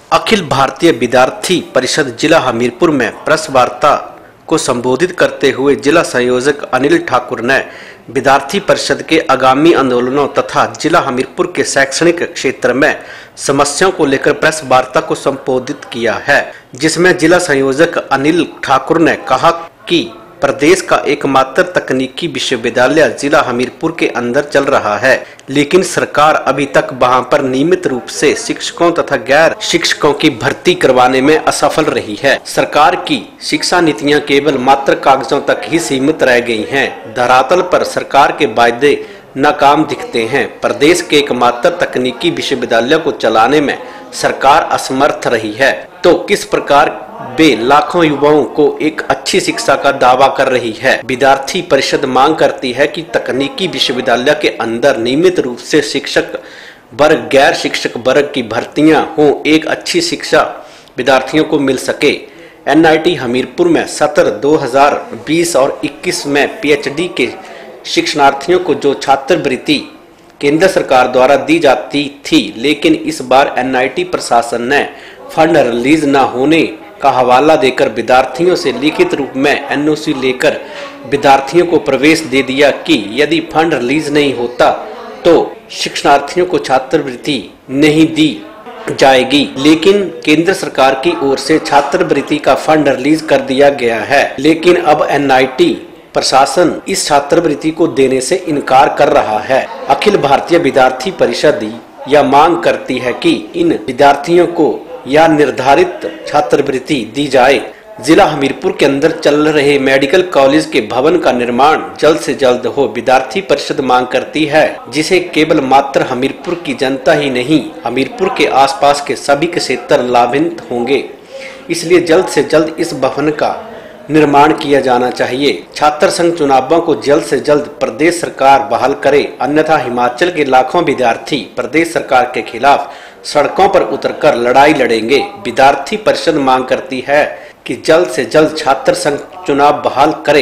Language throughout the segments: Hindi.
अखिल भारतीय विद्यार्थी परिषद जिला हमीरपुर में प्रेस वार्ता को संबोधित करते हुए जिला संयोजक अनिल ठाकुर ने विद्यार्थी परिषद के आगामी आंदोलनों तथा जिला हमीरपुर के शैक्षणिक क्षेत्र में समस्याओं को लेकर प्रेस वार्ता को संबोधित किया है, जिसमें जिला संयोजक अनिल ठाकुर ने कहा कि प्रदेश का एकमात्र तकनीकी विश्वविद्यालय जिला हमीरपुर के अंदर चल रहा है, लेकिन सरकार अभी तक वहां पर नियमित रूप से शिक्षकों तथा गैर शिक्षकों की भर्ती करवाने में असफल रही है। सरकार की शिक्षा नीतियां केवल मात्र कागजों तक ही सीमित रह गई हैं। धरातल पर सरकार के वायदे नाकाम दिखते हैं। प्रदेश के एकमात्र तकनीकी विश्वविद्यालय को चलाने में सरकार असमर्थ रही है, तो किस प्रकार वे लाखों युवाओं को एक अच्छी शिक्षा का दावा कर रही है। विद्यार्थी परिषद मांग करती है कि तकनीकी विश्वविद्यालय के अंदर नियमित रूप से शिक्षक वर्ग गैर शिक्षक वर्ग की भर्तियां हों, एक अच्छी शिक्षा विद्यार्थियों को मिल सके। एनआईटी हमीरपुर में सत्र 2020 और 21 में पीएचडी के शिक्षणार्थियों को जो छात्रवृत्ति केंद्र सरकार द्वारा दी जाती थी, लेकिन इस बार एनआईटी प्रशासन ने फंड रिलीज न होने का हवाला देकर विद्यार्थियों से लिखित रूप में एनओसी लेकर विद्यार्थियों को प्रवेश दे दिया कि यदि फंड रिलीज नहीं होता तो शिक्षणार्थियों को छात्रवृत्ति नहीं दी जाएगी। लेकिन केंद्र सरकार की ओर से छात्रवृत्ति का फंड रिलीज कर दिया गया है, लेकिन अब एनआईटी प्रशासन इस छात्रवृत्ति को देने से इनकार कर रहा है। अखिल भारतीय विद्यार्थी परिषद यह मांग करती है कि इन विद्यार्थियों को या निर्धारित छात्रवृत्ति दी जाए। जिला हमीरपुर के अंदर चल रहे मेडिकल कॉलेज के भवन का निर्माण जल्द से जल्द हो, विद्यार्थी परिषद मांग करती है, जिसे केवल मात्र हमीरपुर की जनता ही नहीं, हमीरपुर के आसपास के सभी क्षेत्र लाभान्वित होंगे। इसलिए जल्द से जल्द इस भवन का निर्माण किया जाना चाहिए। छात्र संघ चुनावों को जल्द से जल्द प्रदेश सरकार बहाल करे, अन्यथा हिमाचल के लाखों विद्यार्थी प्रदेश सरकार के खिलाफ सड़कों पर उतरकर लड़ाई लड़ेंगे। विद्यार्थी परिषद मांग करती है कि जल्द से जल्द छात्र संघ चुनाव बहाल करे।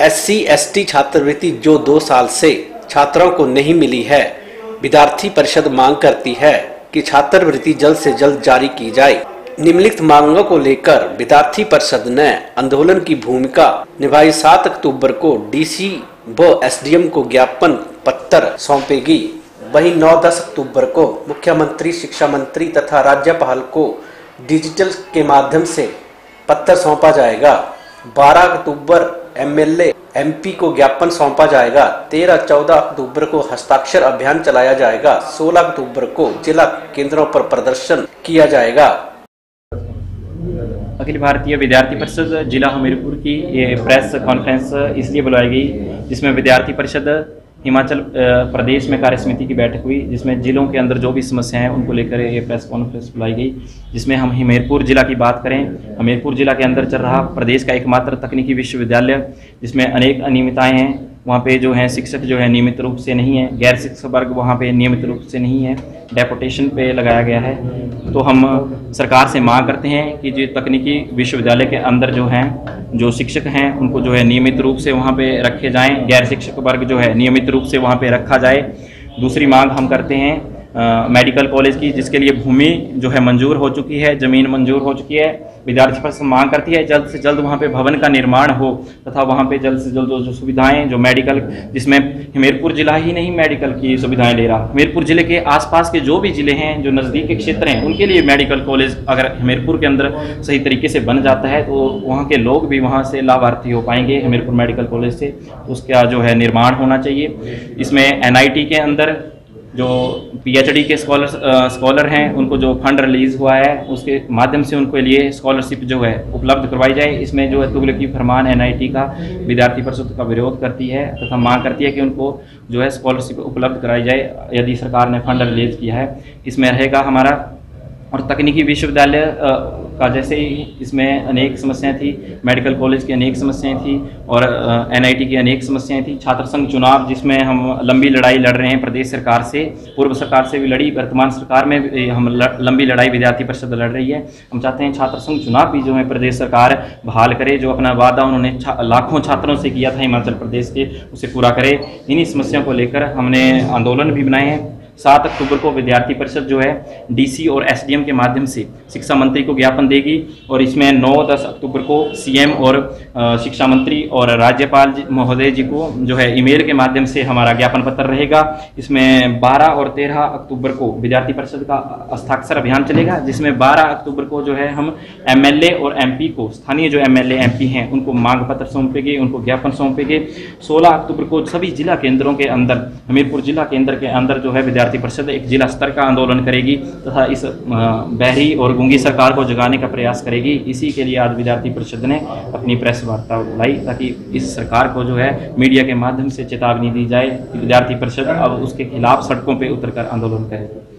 SC/ST छात्रवृत्ति जो 2 साल से छात्रों को नहीं मिली है, विद्यार्थी परिषद मांग करती है कि छात्रवृत्ति जल्द से जल्द जारी की जाए। निम्नलिखित मांगों को लेकर विद्यार्थी परिषद ने आंदोलन की भूमिका निभाई। 7 अक्टूबर को DC व SDM को ज्ञापन पत्र सौंपेगी। वहीं 9-10 अक्टूबर को मुख्यमंत्री, शिक्षा मंत्री तथा राज्यपाल को डिजिटल के माध्यम से पत्र सौंपा जाएगा। 12 अक्टूबर MLA MP को ज्ञापन सौंपा जाएगा। 13-14 अक्टूबर को हस्ताक्षर अभियान चलाया जाएगा। 16 अक्टूबर को जिला केंद्रों पर प्रदर्शन किया जाएगा। अखिल भारतीय विद्यार्थी परिषद जिला हमीरपुर की ये प्रेस कॉन्फ्रेंस इसलिए बुलाई गई, जिसमें विद्यार्थी परिषद हिमाचल प्रदेश में कार्य समिति की बैठक हुई, जिसमें जिलों के अंदर जो भी समस्याएं हैं उनको लेकर ये प्रेस कॉन्फ्रेंस बुलाई गई। जिसमें हम हमीरपुर जिला की बात करें, हमीरपुर जिला के अंदर चल रहा प्रदेश का एकमात्र तकनीकी विश्वविद्यालय, जिसमें अनेक अनियमितताएं हैं। वहाँ पे जो है शिक्षक जो है नियमित रूप से नहीं है, गैर शिक्षक वर्ग वहाँ पे नियमित रूप से नहीं है, डेपुटेशन पे लगाया गया है। तो हम सरकार से मांग करते हैं कि जो तकनीकी विश्वविद्यालय के अंदर जो हैं जो शिक्षक हैं उनको जो है नियमित रूप से वहाँ पे रखे जाएं, गैर शिक्षक वर्ग जो है नियमित रूप से वहाँ पे रखा जाए। दूसरी मांग हम करते हैं मेडिकल कॉलेज की, जिसके लिए भूमि जो है मंजूर हो चुकी है, ज़मीन मंजूर हो चुकी है। विद्यार्थी परिषद मांग करती है जल्द से जल्द वहाँ पे भवन का निर्माण हो तथा वहाँ पे जल्द से जल्द जो सुविधाएं जो मेडिकल, जिसमें हमीरपुर जिला ही नहीं मेडिकल की सुविधाएं ले रहा, हमीरपुर जिले के आसपास के जो भी जिले हैं, जो नज़दीक के क्षेत्र हैं, उनके लिए मेडिकल कॉलेज अगर हमीरपुर के अंदर सही तरीके से बन जाता है तो वहाँ के लोग भी वहाँ से लाभार्थी हो पाएंगे हमीरपुर मेडिकल कॉलेज से। उसका जो है निर्माण होना चाहिए। इसमें NIT के अंदर जो PhD के स्कॉलर हैं उनको जो फंड रिलीज हुआ है उसके माध्यम से उनके लिए स्कॉलरशिप जो है उपलब्ध करवाई जाए। इसमें जो है तुगलकी फरमान NIT का विद्यार्थी परिषद का विरोध करती है तथा मांग करती है कि उनको जो है स्कॉलरशिप उपलब्ध कराई जाए यदि सरकार ने फंड रिलीज किया है। इसमें रहेगा हमारा और तकनीकी विश्वविद्यालय का जैसे ही इसमें अनेक समस्याएं थी, मेडिकल कॉलेज की अनेक समस्याएं थी और NIT की अनेक समस्याएं थी। छात्र संघ चुनाव जिसमें हम लंबी लड़ाई लड़ रहे हैं प्रदेश सरकार से, पूर्व सरकार से भी लड़ी, वर्तमान सरकार में भी हम लंबी लड़ाई विद्यार्थी परिषद लड़ रही है। हम चाहते हैं छात्र संघ चुनाव भी जो है प्रदेश सरकार बहाल करे, जो अपना वादा उन्होंने लाखों छात्रों से किया था हिमाचल प्रदेश के, उसे पूरा करे। इन्हीं समस्याओं को लेकर हमने आंदोलन भी बनाए हैं। 7 अक्टूबर को विद्यार्थी परिषद जो है डीसी और एसडीएम के माध्यम से शिक्षा मंत्री को ज्ञापन देगी और इसमें 9-10 अक्टूबर को सीएम और शिक्षा मंत्री और राज्यपाल महोदय जी को जो है ईमेल के माध्यम से हमारा ज्ञापन पत्र रहेगा। इसमें 12 और 13 अक्टूबर को विद्यार्थी परिषद का हस्ताक्षर अभियान चलेगा, जिसमें 12 अक्टूबर को जो है हम एमएलए और एमपी को, स्थानीय जो एमएलए एमपी हैं उनको मांग पत्र सौंपेंगे, उनको ज्ञापन सौंपेंगे। 16 अक्टूबर को सभी जिला केंद्रों के अंदर, हमीरपुर जिला केंद्र के अंदर जो है विद्यार्थी परिषद एक जिला स्तर का आंदोलन करेगी तथा इस बहरी और गूंगी सरकार को जगाने का प्रयास करेगी। इसी के लिए आज विद्यार्थी परिषद ने अपनी प्रेस वार्ता बुलाई ताकि इस सरकार को जो है मीडिया के माध्यम से चेतावनी दी जाए कि विद्यार्थी परिषद अब उसके खिलाफ सड़कों पर उतरकर आंदोलन करे।